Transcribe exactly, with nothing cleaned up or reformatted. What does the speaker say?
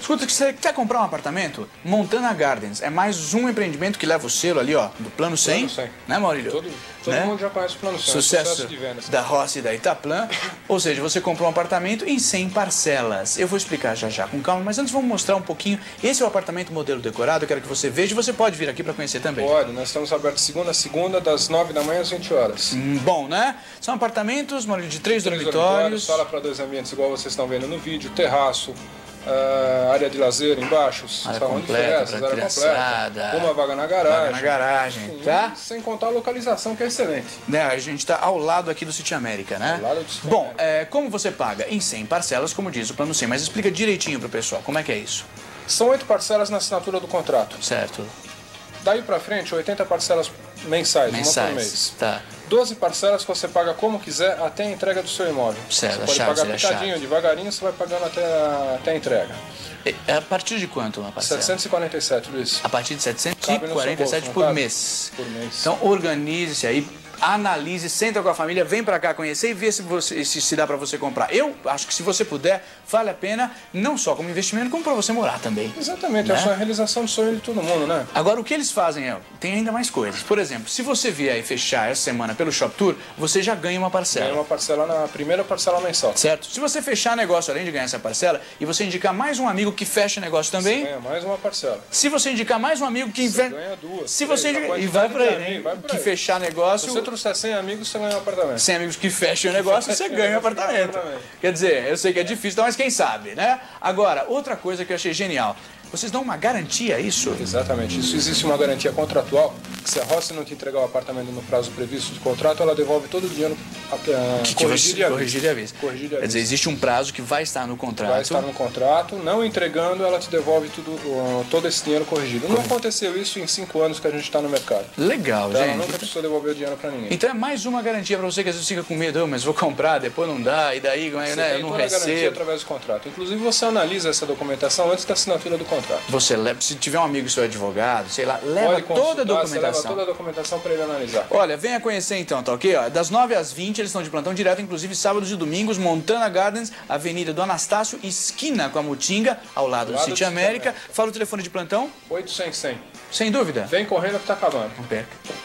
Escuta, você quer comprar um apartamento? Montana Gardens é mais um empreendimento que leva o selo ali, ó, do Plano cem. Plano cem. Né, Maurílio? Todo, todo né? mundo já conhece o Plano cem. Sucesso, Sucesso de vendas. da Rossi e da Itaplan. Ou seja, você comprou um apartamento em cem parcelas. Eu vou explicar já já com calma, mas antes vamos mostrar um pouquinho. Esse é o apartamento modelo decorado, eu quero que você veja e você pode vir aqui para conhecer também. Pode, nós estamos abertos segunda a segunda, das nove da manhã às vinte horas. Hum, bom, né? São apartamentos, Maurílio, de três, Três dormitórios. dormitórios, sala para dois ambientes, igual vocês estão vendo no vídeo, terraço, uh, área de lazer embaixo, área salão completa, de festas, pra área criançada, completa, uma vaga na garagem. Vaga na garagem, Sim, tá? Sem contar a localização, que é excelente. Né, a gente está ao lado aqui do City América, né? Ao lado do City Bom, América. é, como você paga? Em cem parcelas, como diz o Plano cem, mas explica direitinho pro pessoal, como é que é isso? São oito parcelas na assinatura do contrato. Certo. Daí pra frente, oitenta parcelas mensais, Mensais, uma por mês. tá. doze parcelas que você paga como quiser até a entrega do seu imóvel. Certo, você a pode chave, pagar seria a picadinho, chave. devagarinho, você vai pagando até a, até a entrega. E, a partir de quanto uma parcela? setecentos e quarenta e sete, Luiz. A partir de setecentos e Cabe no quarenta e sete seu bolso, por não cabe? mês. Por mês. Então organize-se aí, analise, senta com a família, vem pra cá conhecer e vê se, você, se, se dá pra você comprar. Eu acho que se você puder, vale a pena, não só como investimento, como pra você morar também. Exatamente, Né? é a realização do sonho de todo mundo, né? Agora, o que eles fazem é, tem ainda mais coisas. Por exemplo, se você vier e fechar essa semana pelo Shop Tour, você já ganha uma parcela. Ganha uma parcela na primeira parcela mensal. Certo? Se você fechar negócio, além de ganhar essa parcela, e você indicar mais um amigo que fecha negócio também, Você ganha mais uma parcela. se você indicar mais um amigo que Você inve- ganha duas. Se três, você a indica... E quantidade vai por de aí, amigos, né? vai por Que aí. fechar Se negócio... você trouxer cem amigos, você ganha um apartamento. cem amigos que fecham o negócio, você ganha um apartamento. Quer dizer, eu sei que é difícil, então, mas quem sabe, né? Agora, outra coisa que eu achei genial. Vocês dão uma garantia a isso? Exatamente. Isso existe uma garantia contratual, que se a Rossi não te entregar o apartamento no prazo previsto de contrato, ela devolve todo o dinheiro a, a, Que, que corrigido você, e à corrigir vista. e à vista. Corrigido e à Quer dizer, vista. existe um prazo que vai estar no contrato. Vai estar no contrato, não entregando, ela te devolve tudo, uh, todo esse dinheiro corrigido. Não aconteceu isso em cinco anos que a gente está no mercado. Legal, Então, ela gente. nunca precisou devolver o dinheiro para ninguém. Então é mais uma garantia para você que às vezes fica com medo, "Oh, mas vou comprar, depois não dá, e daí como é, Você né, eu tem não toda a garantia recebo. através do contrato. Inclusive, você analisa essa documentação antes da assinatura do contrato. Você leva, se tiver um amigo seu advogado, sei lá, leva Pode toda a consultar, você leva documentação. toda a documentação para ele analisar. Olha, venha conhecer então, tá ok? Ó, das nove às vinte eles estão de plantão direto, inclusive sábados e domingos, Montana Gardens, Avenida do Anastácio, esquina com a Mutinga, ao lado, do lado City do City América. América. Fala o telefone de plantão, oitocentos, cem. sem dúvida. Vem correndo que tá acabando. Não perca.